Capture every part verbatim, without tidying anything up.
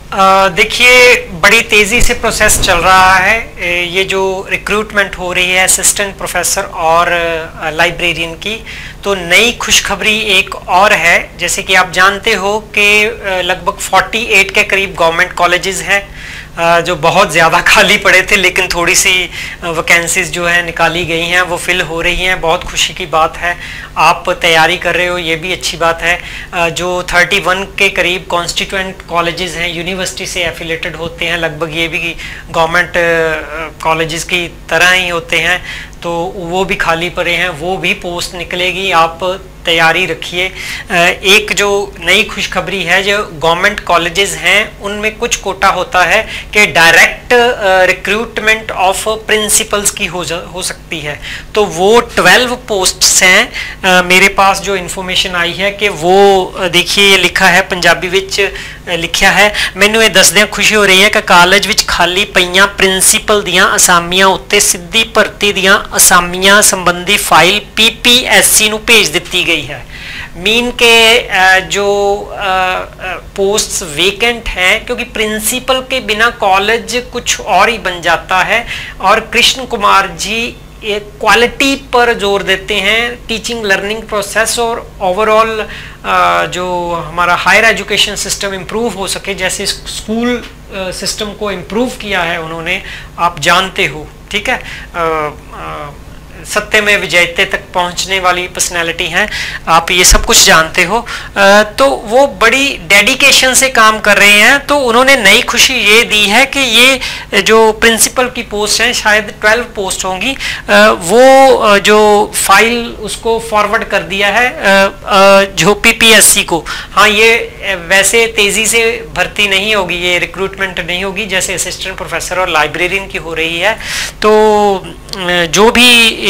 देखिए, बड़ी तेज़ी से प्रोसेस चल रहा है। ये जो रिक्रूटमेंट हो रही है असिस्टेंट प्रोफेसर और लाइब्रेरियन की, तो नई खुशखबरी एक और है। जैसे कि आप जानते हो कि लगभग अड़तालीस के करीब गवर्नमेंट कॉलेजेस हैं जो बहुत ज़्यादा खाली पड़े थे, लेकिन थोड़ी सी वैकेंसीज जो है निकाली गई हैं, वो फिल हो रही हैं। बहुत खुशी की बात है, आप तैयारी कर रहे हो, ये भी अच्छी बात है। जो इकतीस के करीब कॉन्स्टिट्यूएंट कॉलेजेस हैं, यूनिवर्सिटी से एफिलेटेड होते हैं, लगभग ये भी गवर्नमेंट कॉलेजेस की तरह ही होते हैं, तो वो भी खाली पड़े हैं, वो भी पोस्ट निकलेगी। आप तैयारी रखिए। एक जो नई खुशखबरी है, जो गवर्नमेंट कॉलेजेस हैं उनमें कुछ कोटा होता है कि डायरेक्ट रिक्रूटमेंट ऑफ प्रिंसिपल्स की हो हो सकती है, तो वो बारह पोस्ट्स हैं। मेरे पास जो इन्फॉर्मेशन आई है कि वो देखिए लिखा है, पंजाबी विच लिखा है, मैनू ये दसदियां खुशी हो रही है कि कॉलेज विच खाली पईयां प्रिंसीपल दियां असामियां उत्ते सीधी भर्ती दियां असामियां संबंधी फाइल पीपीएससी नू भेज दित्ती गई है। मीन के जो पोस्ट्स वेकेंट हैं, क्योंकि प्रिंसिपल के बिना कॉलेज कुछ और ही बन जाता है। और कृष्ण कुमार जी एक क्वालिटी पर जोर देते हैं, टीचिंग लर्निंग प्रोसेस और ओवरऑल जो हमारा हायर एजुकेशन सिस्टम इम्प्रूव हो सके, जैसे स्कूल सिस्टम को इम्प्रूव किया है उन्होंने, आप जानते हो, ठीक है। आ, आ, सत्य में विजयते तक पहुंचने वाली पर्सनैलिटी हैं, आप ये सब कुछ जानते हो। तो वो बड़ी डेडिकेशन से काम कर रहे हैं। तो उन्होंने नई खुशी ये दी है कि ये जो प्रिंसिपल की पोस्ट हैं, शायद बारह पोस्ट होंगी, वो जो फाइल उसको फॉरवर्ड कर दिया है जो पीपीएससी को। हाँ, ये वैसे तेज़ी से भर्ती नहीं होगी, ये रिक्रूटमेंट नहीं होगी जैसे असिस्टेंट प्रोफेसर और लाइब्रेरियन की हो रही है। तो जो भी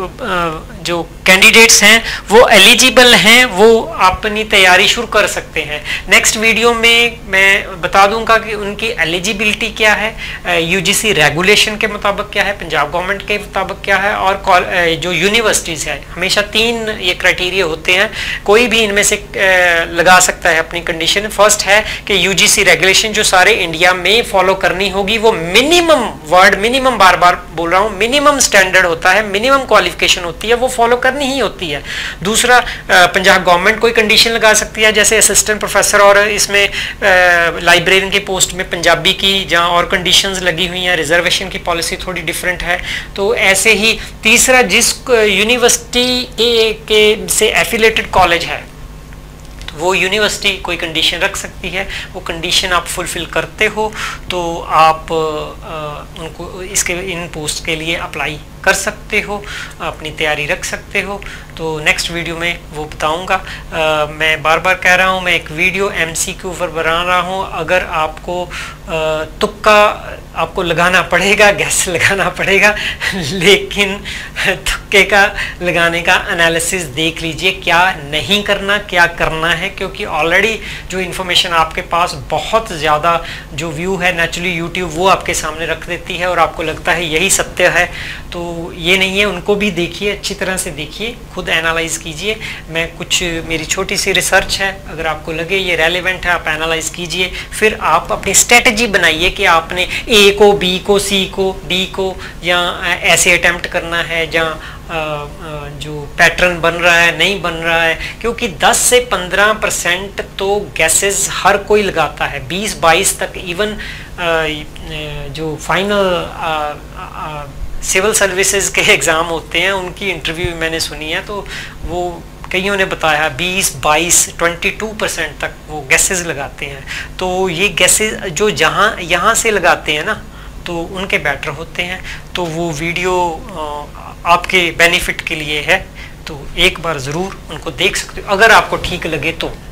जो कैंडिडेट्स हैं वो एलिजिबल हैं, वो अपनी तैयारी शुरू कर सकते हैं। नेक्स्ट वीडियो में मैं बता दूंगा कि उनकी एलिजिबिलिटी क्या है, यूजीसी रेगुलेशन के मुताबिक क्या है, पंजाब गवर्नमेंट के मुताबिक क्या है, और जो यूनिवर्सिटीज़ है, हमेशा तीन ये क्राइटेरिया होते हैं, कोई भी इनमें से लगा सकता है अपनी कंडीशन। फर्स्ट है कि यूजीसी रेगुलेशन जो सारे इंडिया में फॉलो करनी होगी, वो मिनिमम, वर्ड मिनिमम बार बार बोल रहा हूँ, मिनिमम स्टैंडर्ड होता है, मिनिमम क्वालिफिकेशन होती है, वो फॉलो करनी ही होती है। दूसरा, पंजाब गवर्नमेंट कोई कंडीशन लगा सकती है, जैसे असिस्टेंट प्रोफेसर और इसमें लाइब्रेरियन की पोस्ट में पंजाबी की जहाँ और कंडीशंस लगी हुई हैं, रिजर्वेशन की पॉलिसी थोड़ी डिफरेंट है, तो ऐसे ही। तीसरा, जिस यूनिवर्सिटी के, के से एफिलेटेड कॉलेज है, वो यूनिवर्सिटी कोई कंडीशन रख सकती है, वो कंडीशन आप फुलफिल करते हो तो आप आ, उनको इसके इन पोस्ट के लिए अप्लाई कर सकते हो, अपनी तैयारी रख सकते हो। तो नेक्स्ट वीडियो में वो बताऊंगा। मैं बार बार कह रहा हूँ, मैं एक वीडियो एमसीक्यू पर बना रहा हूँ। अगर आपको तुक्का आपको लगाना पड़ेगा, गैस लगाना पड़ेगा, लेकिन तुक्के का लगाने का एनालिसिस देख लीजिए, क्या नहीं करना, क्या करना है, क्योंकि ऑलरेडी जो इन्फॉर्मेशन आपके पास बहुत ज़्यादा जो व्यू है नेचुरली यूट्यूब वो आपके सामने रख देती है और आपको लगता है यही सत्य है, तो ये नहीं है। उनको भी देखिए, अच्छी तरह से देखिए, खुद एनालाइज कीजिए। मैं कुछ, मेरी छोटी सी रिसर्च है, अगर आपको लगे ये रेलेवेंट है, आप एनालाइज कीजिए, फिर आप अपनी स्ट्रेटजी बनाइए कि आपने ए को, बी को, सी को, डी को, या ऐसे अटेम्प्ट करना है, जहाँ जो पैटर्न बन रहा है नहीं बन रहा है, क्योंकि दस से पंद्रह परसेंट तो गैसेस हर कोई लगाता है, बीस बाईस तक। इवन जो फाइनल सिविल सर्विसेज के एग्ज़ाम होते हैं, उनकी इंटरव्यू मैंने सुनी है, तो वो कईयों ने बताया बीस बाईस बाईस परसेंट तक वो गैसेस लगाते हैं। तो ये गैसेस जो जहाँ यहाँ से लगाते हैं ना, तो उनके बेटर होते हैं। तो वो वीडियो आपके बेनिफिट के लिए है, तो एक बार ज़रूर उनको देख सकते हो, अगर आपको ठीक लगे तो।